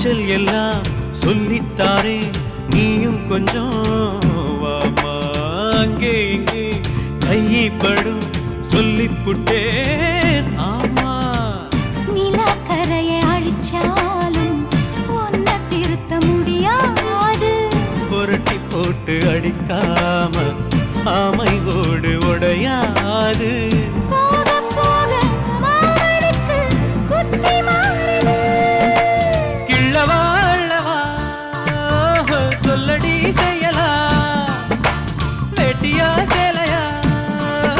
காய்ச்சல் எல்லாம் சொல்லித்தாரே நீயும் கொஞ்சம் வாமா அங்கே இங்கே கைப்படும் சொல்லிப்புட்டேன் ஆமா நிலக்கரையை அழிச்சாலும் ஒன்ன திருத்த முடியாது புரட்டி போட்டு அடிக்காம ஆமை ஓடு உடையாது